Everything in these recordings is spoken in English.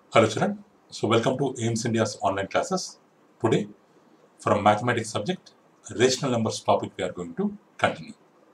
Hello children, so welcome to AIMS India's online classes. Today from mathematics subject, rational numbers topic we are going to continue.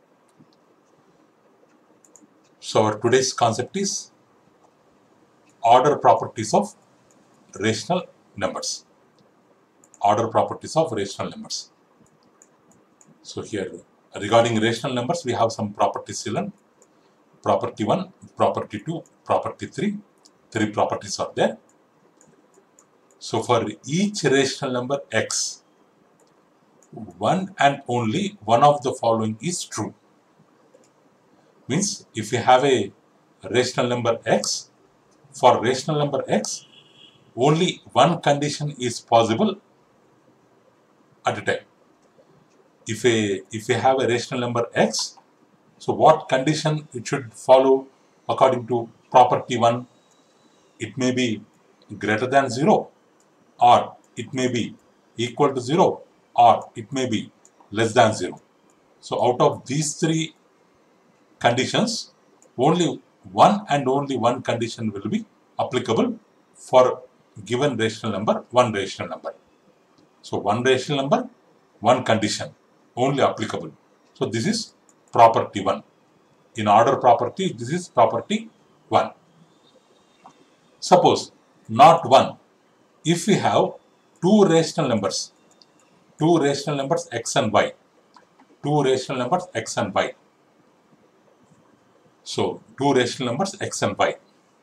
So our today's concept is order properties of rational numbers. Order properties of rational numbers. So here regarding rational numbers we have some properties children. Property 1, property 2, property 3. Three properties are there. So for each rational number x, one and only one of the following is true. Means if you have a rational number x, for rational number x, only one condition is possible at a time. If you have a rational number x, so what condition it should follow according to property 1? It may be greater than 0, or it may be equal to 0, or it may be less than 0. So out of these three conditions, only one and only one condition will be applicable for given rational number, one rational number. So one rational number, one condition only applicable. So this is property 1. In order property, this is property 1. Suppose not 1. If we have two rational numbers x and y, two rational numbers x and y. So two rational numbers x and y.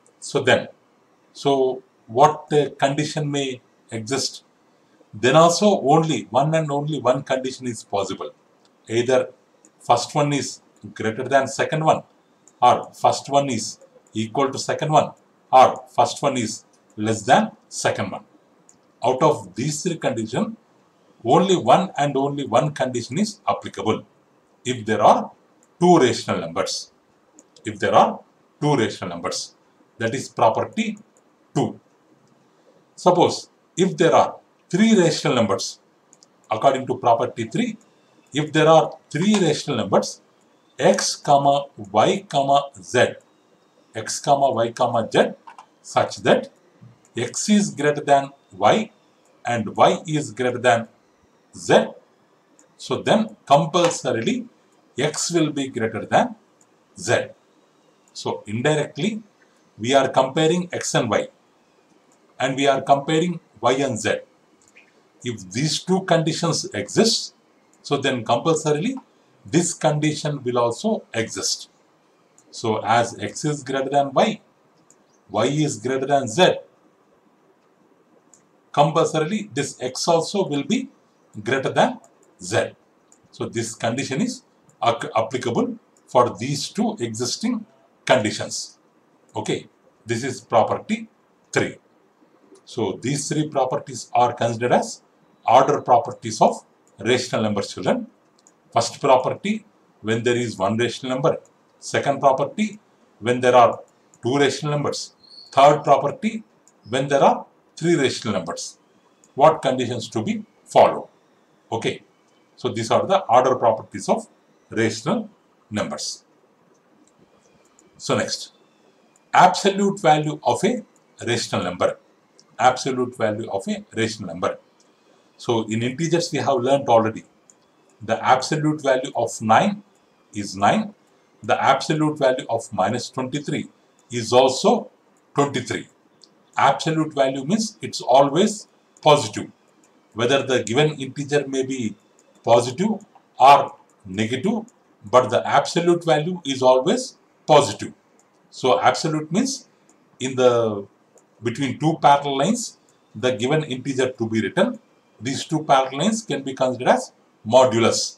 So what condition may exist? Then also only one and only one condition is possible. Either first one is greater than second one, or first one is equal to second one, or first one is less than second one. Out of these three conditions, only one and only one condition is applicable if there are two rational numbers. If there are two rational numbers, that is property 2. Suppose if there are three rational numbers, according to property 3, if there are three rational numbers x, y, z, x, y, z, such that x is greater than y and y is greater than z, so then compulsorily x will be greater than z. So indirectly we are comparing x and y, and we are comparing y and z. If these two conditions exist, so then compulsorily this condition will also exist. So as x is greater than y is greater than z, compulsorily this x also will be greater than z. So this condition is applicable for these two existing conditions. Okay, this is property 3. So these three properties are considered as order properties of rational numbers, children. First property, when there is one rational number. Second property, when there are two rational numbers. Third property, when there are three rational numbers. What conditions to be followed? Okay, so these are the order properties of rational numbers. So next, absolute value of a rational number. Absolute value of a rational number. So in integers we have learnt already. The absolute value of 9 is 9. The absolute value of minus 23 is also 23. Absolute value means it's always positive. Whether the given integer may be positive or negative, but the absolute value is always positive. So absolute means in the between two parallel lines, the given integer to be written, these two parallel lines can be considered as modulus.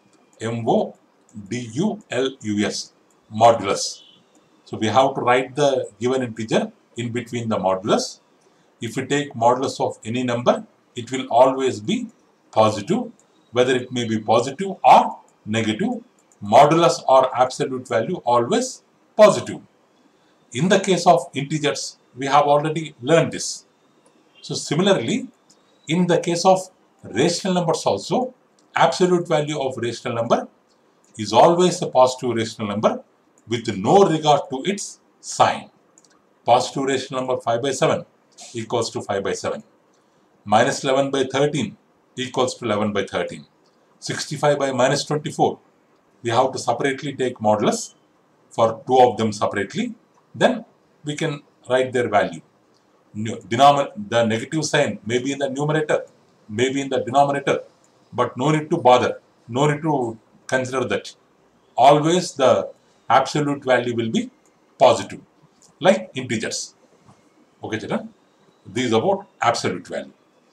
M-O-D-U-L-U-S. Modulus. So we have to write the given integer in between the modulus. If we take modulus of any number, it will always be positive, whether it may be positive or negative. Modulus or absolute value always positive. In the case of integers, we have already learned this. So similarly, in the case of rational numbers also, absolute value of rational number is always a positive rational number with no regard to its sign. Positive rational number 5/7 equals to 5 by 7. Minus 11 by 13 equals to 11 by 13. 65 by minus 24. We have to separately take modulus for two of them separately. Then we can write their value. The negative sign may be in the numerator, may be in the denominator, but no need to bother, no need to consider that. Always the absolute value will be positive, like integers. Okay, children? This is about absolute value.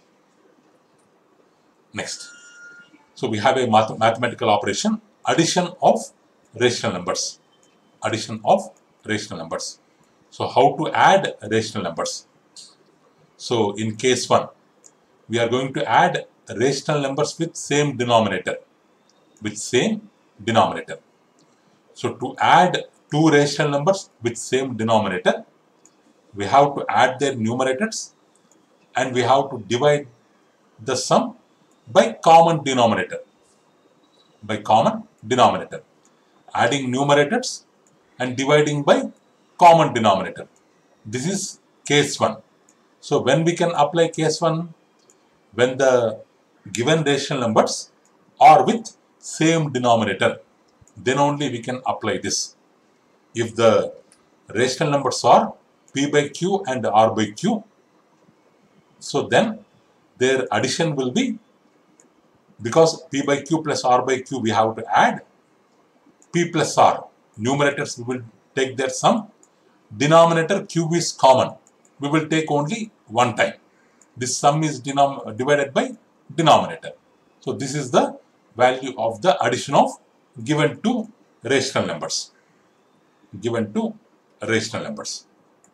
Next. So we have a mathematical operation, addition of rational numbers. Addition of rational numbers. So how to add rational numbers? So in case 1, we are going to add rational numbers with same denominator. With same denominator. So to add two rational numbers with same denominator, we have to add their numerators and we have to divide the sum by common denominator. By common denominator. Adding numerators and dividing by common denominator. This is case 1. So when we can apply case 1? When the given rational numbers are with same denominator, then only we can apply this. If the rational numbers are p by q and r by q, so then their addition will be, because p by q plus r by q we have to add p plus r. Numerators we will take their sum. Denominator q is common. We will take only one time. This sum is divided by denominator. So this is the value of the addition of given two rational numbers. Given two rational numbers.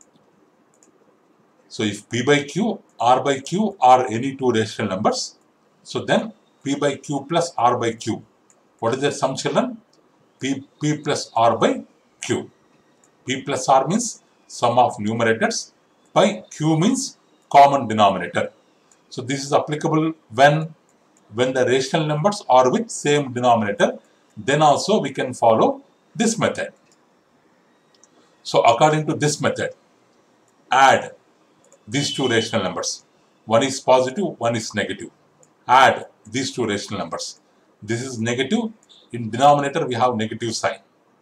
So if p by q, r by q are any two rational numbers, so then p by q plus r by q. What is their sum, children? P plus r by q. P plus r means sum of numerators by q means common denominator. So this is applicable when the rational numbers are with same denominator. Then also we can follow this method. So according to this method, add these two rational numbers. One is positive, one is negative. Add these two rational numbers. This is negative. In denominator we have negative sign.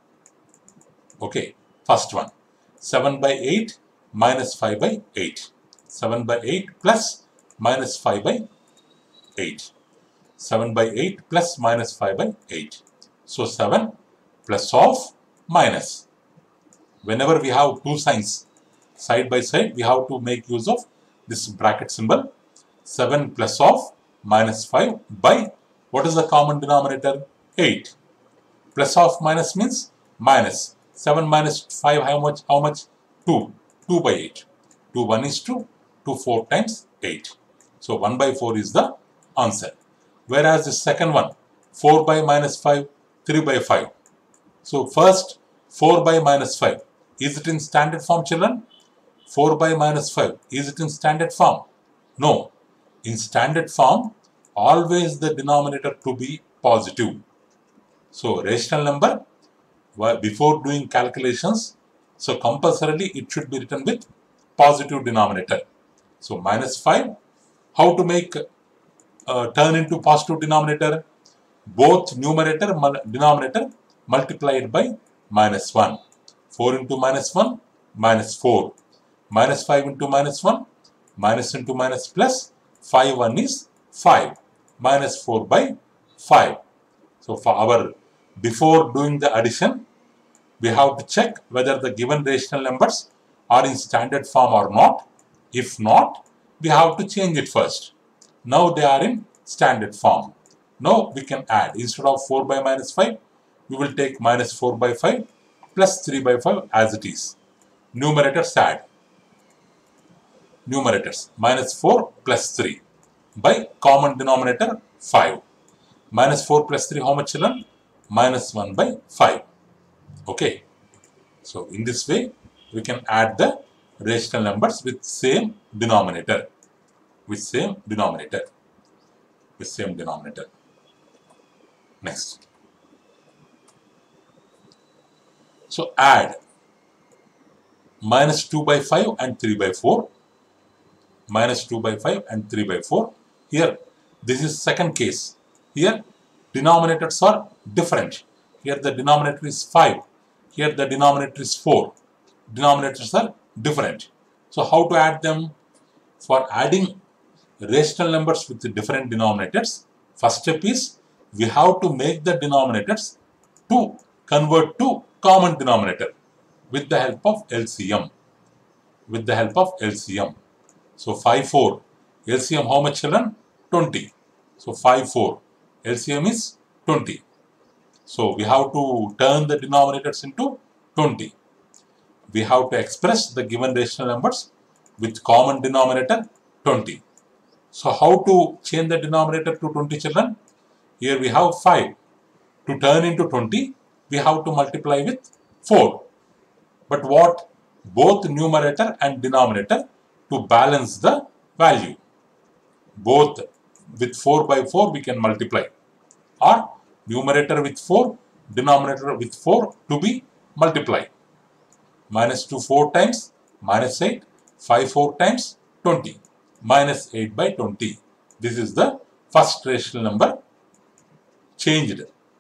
Okay, first one. 7 by 8 minus 5 by 8. 7 by 8 plus minus 5 by 8. 7 by 8 plus minus 5 by 8. So 7 plus of minus. Whenever we have two signs side by side, we have to make use of this bracket symbol. 7 plus of minus 5 by, what is the common denominator? 8. Plus of minus means minus. 7 minus 5, how much? 2. 2 by 8. 2 1 is 2. 2 4 times 8. So 1 by 4 is the answer. Whereas the second one, 4 by minus 5, 3 by 5. So first 4 by minus 5. Is it in standard form, children? 4 by minus 5. Is it in standard form? No. In standard form, always the denominator to be positive. So rational number, before doing calculations, so compulsorily it should be written with positive denominator. So minus 5, how to make turn into positive denominator? Both numerator denominator multiplied by minus 1. 4 into minus 1, minus 4. Minus 5 into minus 1, minus into minus plus, 5 1 is 5. Minus 4 by 5. So for our, before doing the addition, we have to check whether the given rational numbers are in standard form or not. If not, we have to change it first. Now they are in standard form. Now we can add. Instead of 4 by minus 5, we will take minus 4 by 5 plus 3 by 5 as it is. Numerators add. Numerators minus 4 plus 3 by common denominator 5. Minus 4 plus 3, how much, children? Minus 1 by 5. Okay. So in this way, we can add the rational numbers with same denominator. With same denominator. With same denominator. Next. So add minus 2 by 5 and 3 by 4. minus 2 by 5 and 3 by 4. Here, this is second case. Here, denominators are different. Here the denominator is 5. Here the denominator is 4. Denominators are different. So how to add them? For adding rational numbers with different denominators, first step is we have to make the denominators to convert to common denominator with the help of LCM. With the help of LCM. So 5, 4. LCM how much, children? 20. So 5, 4. LCM is 20. So we have to turn the denominators into 20. We have to express the given rational numbers with common denominator 20. So how to change the denominator to 20, children? Here we have 5. To turn into 20, we have to multiply with 4. But what? Both numerator and denominator to balance the value. Both with 4 by 4 we can multiply. Or numerator with 4, denominator with 4 to be multiplied. Minus 2 4 times, minus 8, 5 4 times 20, minus 8 by 20. This is the first rational number changed.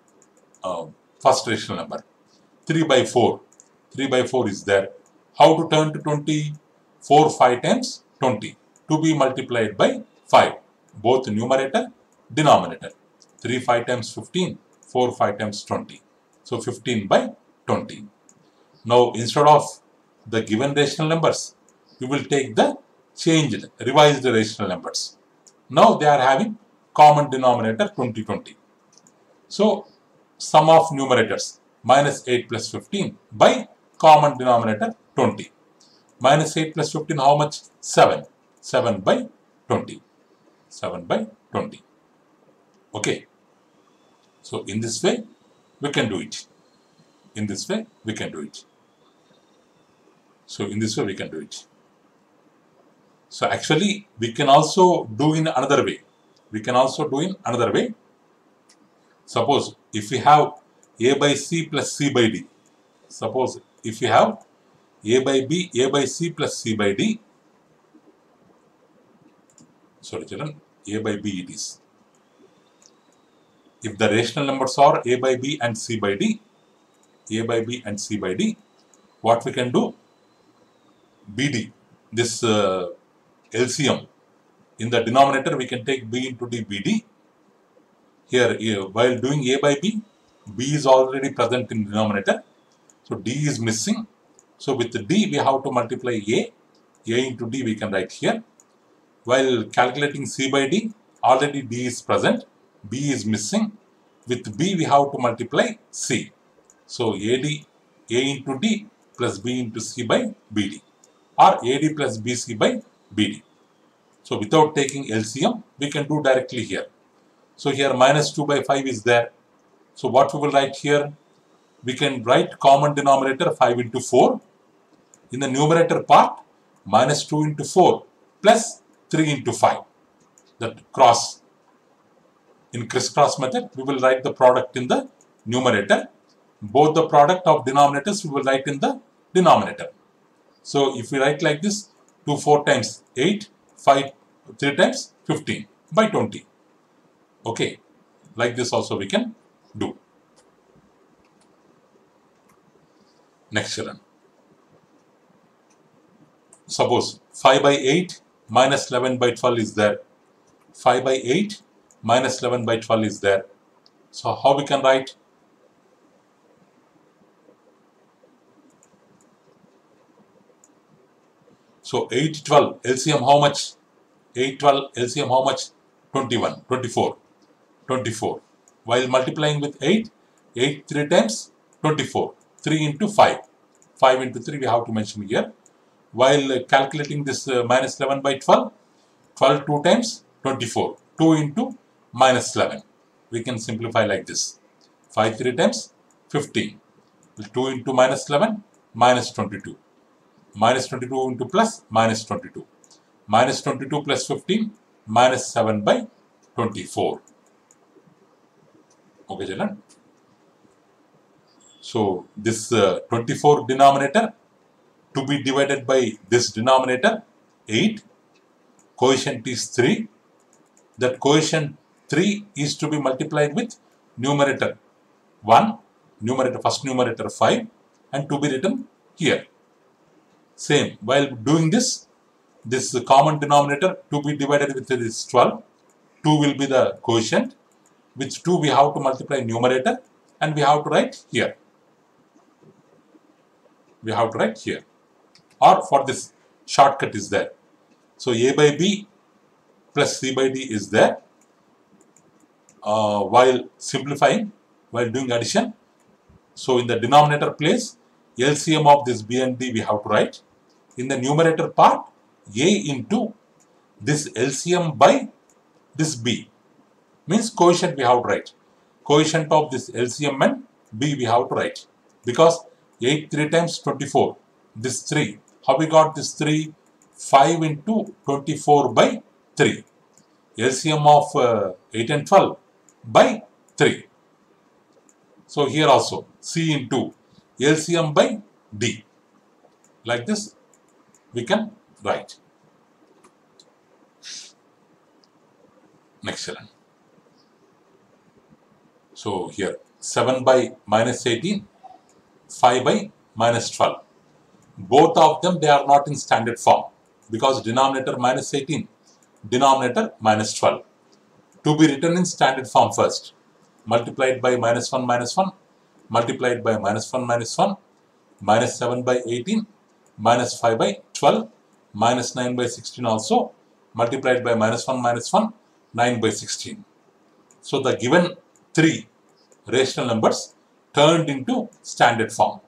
First rational number. 3 by 4. 3 by 4 is there. How to turn to 20? 4 5 times 20 to be multiplied by 5. Both numerator, denominator. 3 5 times 15, 4 5 times 20. So 15 by 20. Now instead of the given rational numbers, we will take the changed, revised rational numbers. Now they are having common denominator 20 20. So sum of numerators minus 8 plus 15 by common denominator 20. Minus 8 plus 15 how much? 7. 7 by 20. 7 by 20. Okay. So in this way we can do it. In this way we can do it. So in this way we can do it. So actually we can also do in another way. We can also do in another way. Suppose if we have A by C plus C by D. Suppose if we have A by B, A by C plus C by D. Sorry children, A by B it is. If the rational numbers are A by B and C by D, A by B and C by D, what we can do? BD, this LCM, in the denominator we can take B into D BD. Here, while doing A by B, B is already present in denominator. So D is missing. So with D we have to multiply A. A into D we can write here. While calculating C by D, already D is present. B is missing. With B we have to multiply C. So A into D plus B into C by BD. Or AD plus BC by BD. So without taking LCM, we can do directly here. So here minus 2 by 5 is there. So what we will write here? We can write common denominator 5 into 4. In the numerator part, minus 2 into 4 plus 3 into 5. That cross. In crisscross method, we will write the product in the numerator. Both the product of denominators we will write in the denominator. So if we write like this, 2 4 times 8, 5 3 times 15 by 20. Okay, like this also we can do. Next children. Suppose 5 by 8 minus 11 by 12 is there. 5 by 8 minus 11 by 12 is there. So how we can write? So 8 12 LCM how much? 8 12 LCM how much? 21 24. 24. While multiplying with 8, 8 3 times 24. 3 into 5. 5 into 3 we have to mention here. While calculating this minus 11 by 12, 12 2 times 24. 2 into minus 11. We can simplify like this. 5 3 times 15. 2 into minus 11, minus 22. Minus 22 into plus, minus 22. Minus 22 plus 15, minus 7 by 24. Okay, children. So this 24 denominator to be divided by this denominator 8. quotient is 3. That quotient 3 is to be multiplied with numerator 1, first numerator 5, and to be written here. Same, while doing this common denominator to be divided with this 12, 2 will be the quotient, which 2 we have to multiply numerator and we have to write here. We have to write here. Or for this shortcut is there. So a by b plus c by d is there. While simplifying, while doing addition, so in the denominator place, LCM of this b and d we have to write. In the numerator part, a into this LCM by this b, means quotient we have to write. Quotient of this LCM and b we have to write. Because 8 3 times 24, this 3. How we got this 3? 5 into 24 by 3. LCM of 8 and 12 by 3. So here also C into LCM by D. Like this we can write. Next one. So here 7 by minus 18, 5 by minus 12. Both of them, they are not in standard form because denominator minus 18, denominator minus 12. To be written in standard form first. Multiplied by minus 1, multiplied by minus 1, minus 7 by 18, minus 5 by 12, minus 9 by 16 also, multiplied by minus 1, 9 by 16. So the given 3 rational numbers turned into standard form.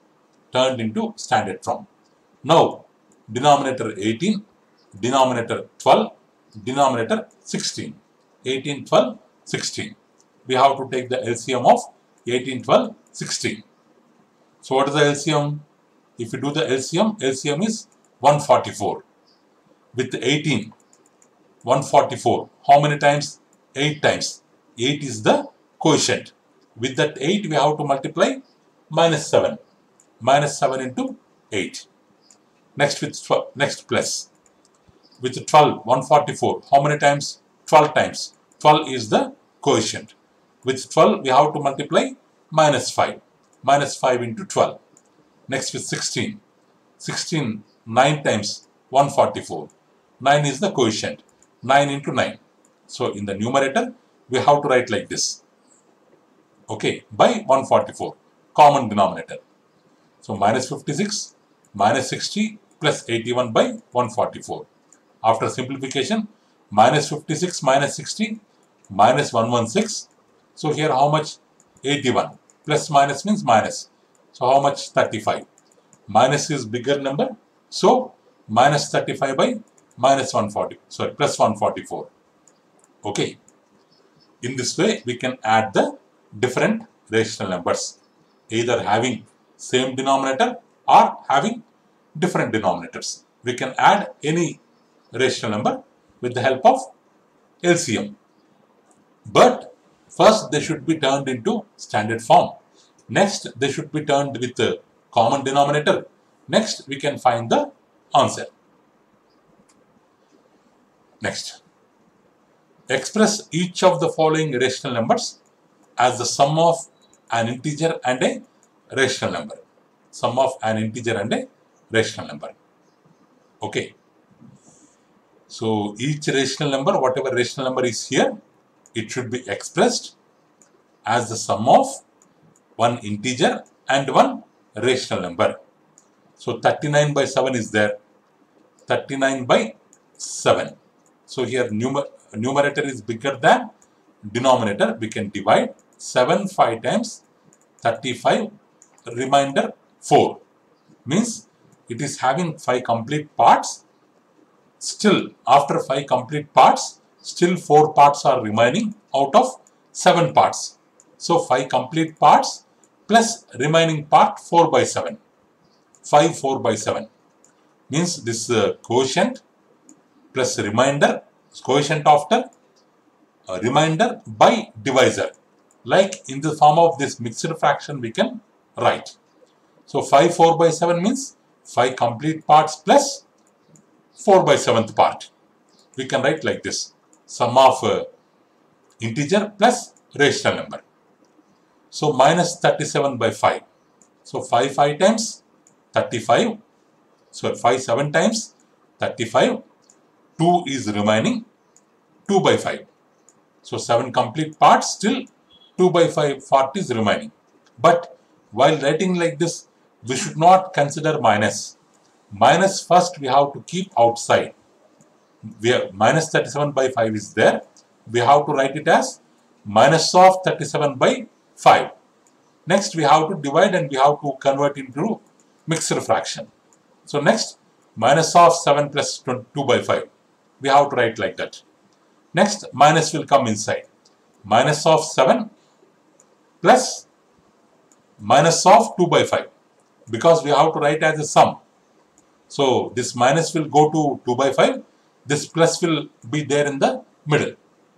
Now, denominator 18, denominator 12, denominator 16. 18, 12, 16. We have to take the LCM of 18, 12, 16. So what is the LCM? If you do the LCM, LCM is 144. With 18, 144. How many times? 8 times. 8 is the quotient. With that 8, we have to multiply minus 7. Minus 7 into 8. Next with 12, next plus. With 12, 144. How many times? 12 times. 12 is the quotient. With 12, we have to multiply minus 5. Minus 5 into 12. Next with 16. 16, 9 times 144. 9 is the quotient. 9 into 9. So in the numerator, we have to write like this. Okay, by 144. Common denominator. So minus 56, minus 60 plus 81 by 144. After simplification, minus 56 minus 60 minus 116. So here how much? 81. Plus minus means minus. So how much? 35. Minus is bigger number. So minus 35 by minus 140. Sorry, plus 144. Okay. In this way, we can add the different rational numbers, either having same denominator or having different denominators. We can add any rational number with the help of LCM. But first they should be turned into standard form. Next they should be turned with the common denominator. Next we can find the answer. Next. Express each of the following rational numbers as the sum of an integer and a rational number. Sum of an integer and a rational number. Okay. So each rational number, whatever rational number is here, it should be expressed as the sum of one integer and one rational number. So 39 by 7 is there. 39 by 7. So here numerator is bigger than denominator. We can divide 7 5 times 35, remainder 4. Means it is having 5 complete parts. Still after 5 complete parts, still 4 parts are remaining out of 7 parts. So 5 complete parts plus remaining part 4 by 7. 5 4 by 7. Means this quotient plus remainder, quotient after remainder by divisor. Like in the form of this mixed fraction we can write. So 5 4 by 7 means 5 complete parts plus 4 by 7th part. we can write like this: sum of integer plus rational number. So minus 37 by 5. So 5 times 35. So 5 7 times 35. 2 is remaining 2 by 5. So 7 complete parts, still 2 by 5 part is remaining. But while writing like this, we should not consider minus. Minus first we have to keep outside. We have minus 37 by 5 is there. We have to write it as minus of 37 by 5. Next we have to divide and we have to convert into mixed fraction. So next minus of 7 plus 2 by 5. We have to write like that. Next minus will come inside. Minus of 7 plus minus of 2 by 5. Because we have to write as a sum. So this minus will go to 2 by 5. This plus will be there in the middle.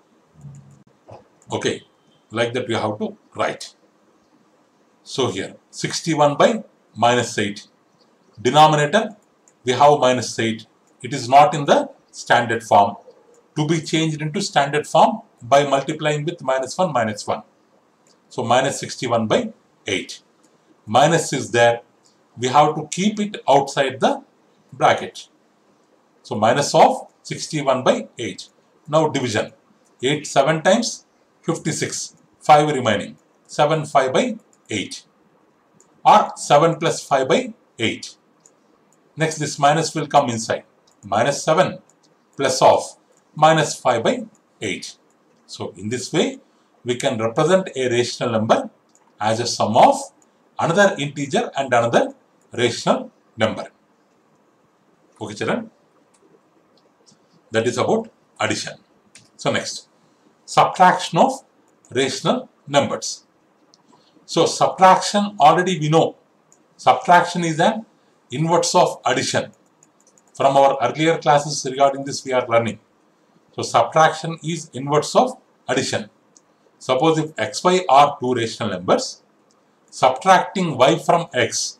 Okay, like that we have to write. So here 61 by minus 8. Denominator we have minus 8. It is not in the standard form. To be changed into standard form by multiplying with minus 1 minus 1. So minus 61 by 8. Minus is there. We have to keep it outside the bracket. So minus of 61 by 8. Now division. 8 7 times 56. 5 remaining. 7 5 by 8. Or 7 plus 5 by 8. Next this minus will come inside. Minus 7 plus of minus 5 by 8. So in this way we can represent a rational number as a sum of another integer and another rational number. Okay children, that is about addition. So next, subtraction of rational numbers. So subtraction already we know. Subtraction is an inverse of addition. From our earlier classes regarding this we are learning. So subtraction is inverse of addition. Suppose if x, y are two rational numbers, subtracting y from x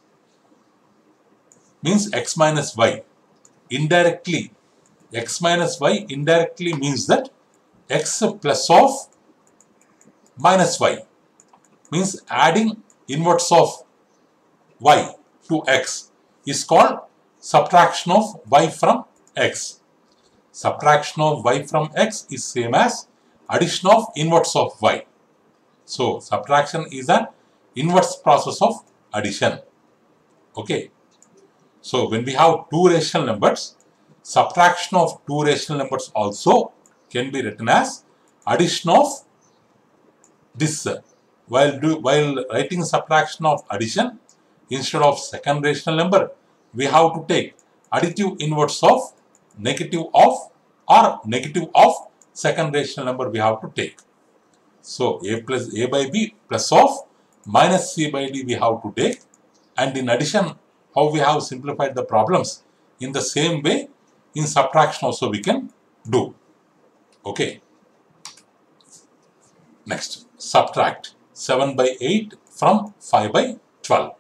means x minus y. Indirectly, x minus y indirectly means that x plus of minus y. Means adding inverse of y to x is called subtraction of y from x. Subtraction of y from x is same as addition of inverse of y. So subtraction is an inverse process of addition. Okay. So when we have two rational numbers, subtraction of two rational numbers also can be written as addition of this. While writing subtraction of addition, instead of second rational number, we have to take additive inverse of negative of or negative of second rational number we have to take. So a by b plus of minus c by d we have to take, and in addition how we have simplified the problems, in the same way in subtraction also we can do. Okay. Next, subtract 7 by 8 from 5 by 12.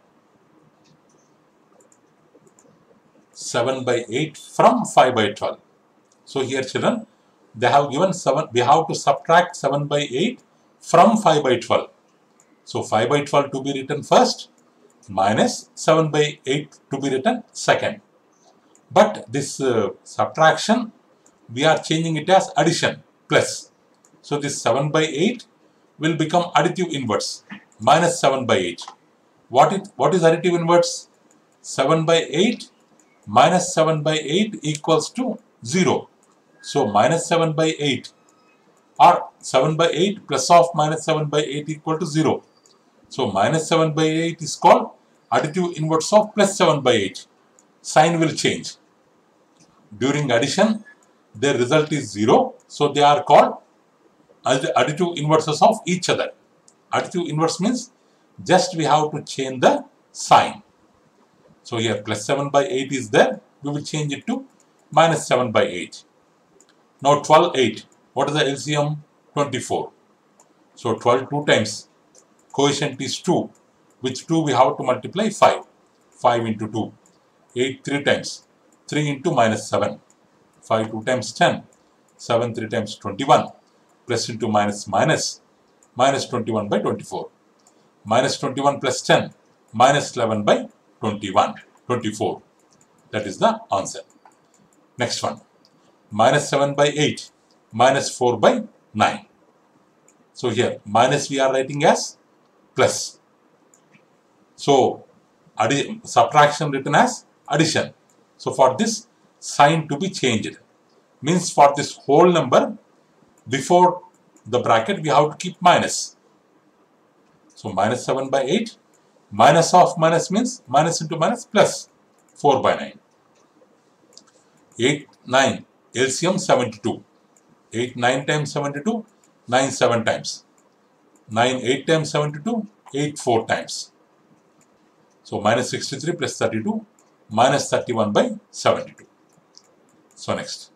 7 by 8 from 5 by 12. So here children, they have given 7, we have to subtract 7 by 8 from 5 by 12. So 5 by 12 to be written first, minus 7 by 8 to be written second. But this subtraction, we are changing it as addition, plus. So this 7 by 8 will become additive inverse, minus 7 by 8. What is additive inverse? 7 by 8 minus 7 by 8 equals to 0. So minus 7 by 8 or 7 by 8 plus of minus 7 by 8 equal to 0. So minus 7 by 8 is called additive inverse of plus 7 by 8. Sign will change. During addition, their result is 0. So they are called additive inverses of each other. Additive inverse means just we have to change the sign. So here plus 7 by 8 is there. We will change it to minus 7 by 8. Now 12, 8. What is the LCM? 24. So 12 2 times. Quotient is 2. Which 2 we have to multiply? 5. 5 into 2. 8 3 times. 3 into minus 7. 5 2 times 10. 7 3 times 21, plus into minus minus, minus 21 by 24. Minus 21 plus 10, minus 11 by 21, 24. That is the answer. Next one, minus 7 by 8, minus 4 by 9. So here, minus we are writing as plus. So, subtraction written as addition. So, for this sign to be changed, means for this whole number, before the bracket, we have to keep minus. So, minus 7 by 8, minus of minus means minus into minus plus 4 by 9. 8, 9, LCM 72. 8, 9 times 72, 9, 7 times. 9, 8 times 72, 8, 4 times. So, minus 63 plus 32, minus 31 by 72. So, next.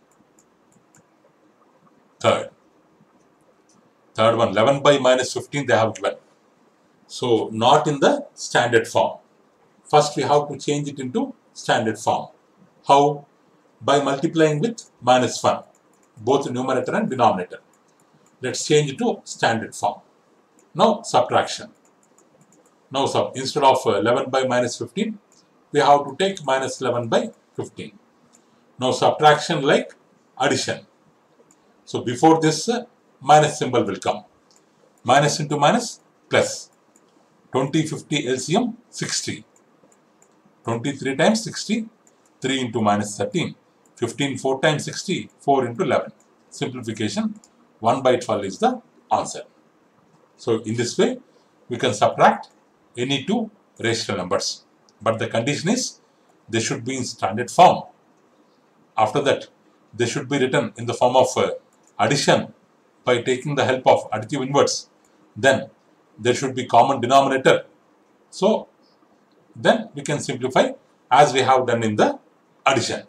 Third one, 11 by minus 15 they have given. So, not in the standard form. First, we have to change it into standard form. How? By multiplying with minus 1, both numerator and denominator. Let's change it to standard form. Now, subtraction. Now, instead of 11 by minus 15, we have to take minus 11 by 15. Now, subtraction like addition. So, before this, minus symbol will come. Minus into minus, plus. 20, 50 LCM, 60. 23 times 60, 3 into minus 13. 15, 4 times 60, 4 into 11. Simplification, 1 by 12 is the answer. So, in this way, we can subtract any two rational numbers. But the condition is, they should be in standard form. After that, they should be written in the form of addition by taking the help of additive inverse. Then, there should be common denominator. So, then we can simplify as we have done in the addition.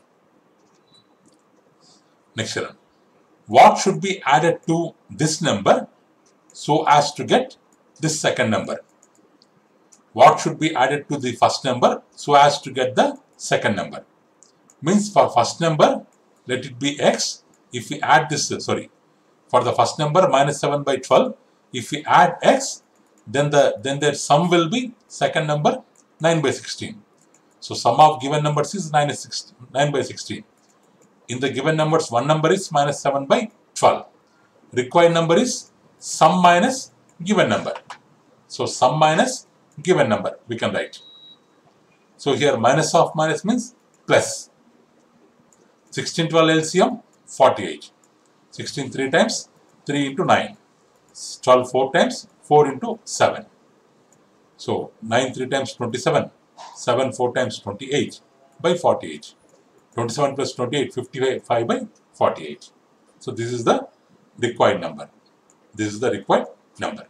Next one. What should be added to this number so as to get this second number? What should be added to the first number so as to get the second number? Means for first number, let it be x. If we add this, for the first number minus 7 by 12, if we add x, then their sum will be second number 9 by 16. So sum of given numbers is 9 by 16. In the given numbers, one number is minus 7 by 12. Required number is sum minus given number. So sum minus given number we can write. So here minus of minus means plus. 16, 12 LCM 48. 16 3 times 3 into 9. 12 4 times 4 into 7. So 9 3 times 27. 7 4 times 28 by 48. 27 plus 28, 55 by 48. So this is the required number. This is the required number.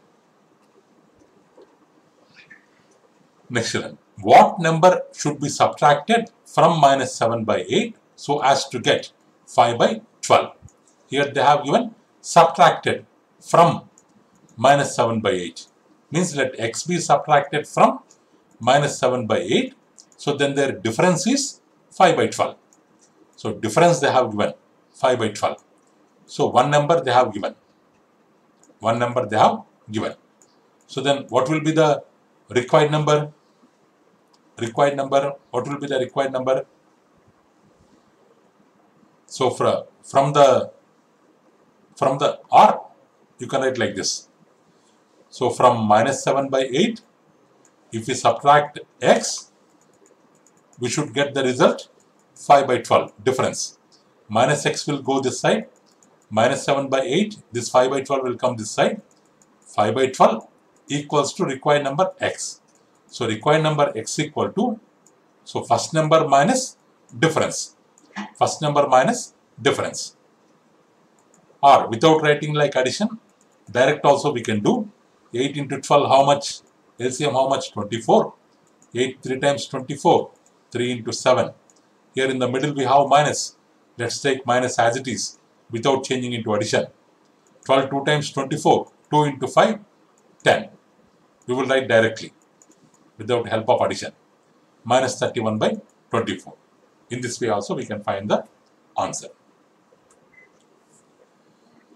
Next one. What number should be subtracted from minus 7 by 8 so as to get 5 by 12? Here they have given subtracted from minus 7 by 8. Means let x be subtracted from minus 7 by 8. So then their difference is 5 by 12. So difference they have given 5 by 12. So one number they have given. One number they have given. So then what will be the required number? Required number, what will be the required number? So from the R, you can write like this. So from minus 7 by 8, if we subtract x, we should get the result 5 by 12 difference. Minus x will go this side. Minus 7 by 8, this 5 by 12 will come this side. 5 by 12 equals to required number x. So required number x equal to, so first number minus difference. First number minus difference. Or without writing like addition, direct also we can do. 8 into 12 how much? LCM how much? 24. 8 3 times 24. 3 into 7. Here in the middle we have minus. Let's take minus as it is without changing into addition. 12 2 times 24. 2 into 5. 10. We will write directly without help of addition. Minus 31 by 24. In this way also we can find the answer.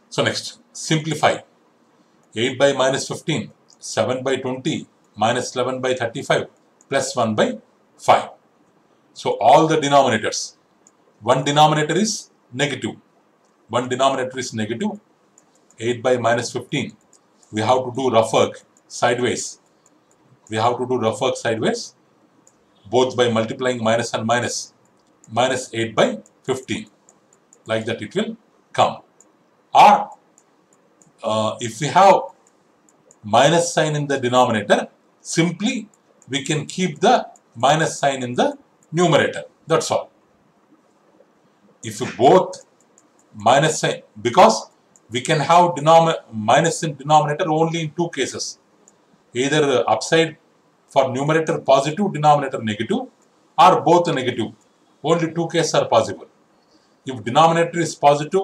So next, simplify. 8 by minus 15, 7 by 20, minus 11 by 35, plus 1 by 5. So all the denominators, one denominator is negative. One denominator is negative. 8 by minus 15. We have to do rough work sideways. We have to do rough work sideways, both by multiplying minus and minus. Minus 8 by 15. Like that it will come. Or if we have minus sign in the denominator, simply we can keep the minus sign in the numerator. That's all. If you both minus sign, because we can have minus in denominator only in two cases. Either upside for numerator positive, denominator negative, or both negative. Only two cases are possible. If denominator is positive,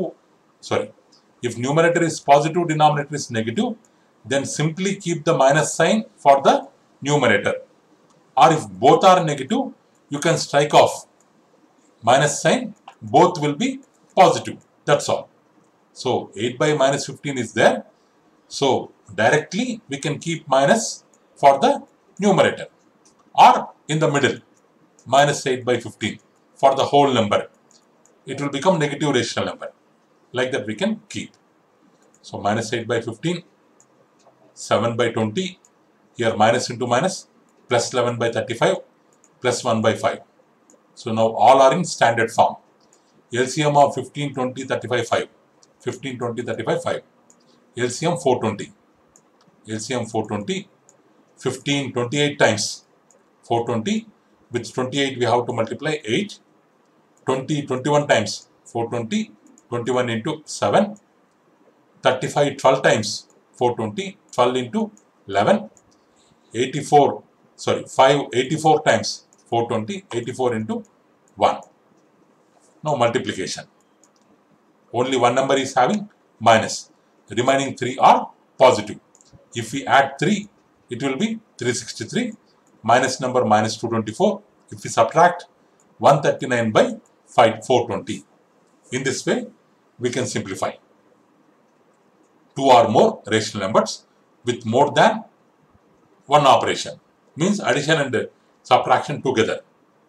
if numerator is positive, denominator is negative, then simply keep the minus sign for the numerator. Or if both are negative, you can strike off minus sign, both will be positive. That's all. So 8 by minus 15 is there. So directly we can keep minus for the numerator, or in the middle, minus 8 by 15 for the whole number. It will become negative rational number. Like that we can keep. So minus 8 by 15, 7 by 20, here minus into minus, plus 11 by 35, plus 1 by 5. So now all are in standard form. LCM of 15, 20, 35, 5. 15, 20, 35, 5. LCM 420. LCM 420. 15, 28 times 420. With 28 we have to multiply 8. 20, 21 times 420. 21 into 7. 35, 12 times 420. 12 into 11. 84 times 420. 84 into 1. Now multiplication. Only one number is having minus. The remaining 3 are positive. If we add 3, it will be 363. Minus number minus 224. If we subtract 139 by 420. In this way, we can simplify. 2 or more rational numbers with more than one operation. Means addition and subtraction together.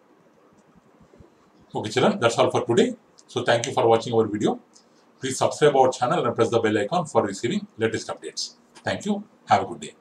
Okay children, that's all for today. So thank you for watching our video. Please subscribe our channel and press the bell icon for receiving latest updates. Thank you. Have a good day.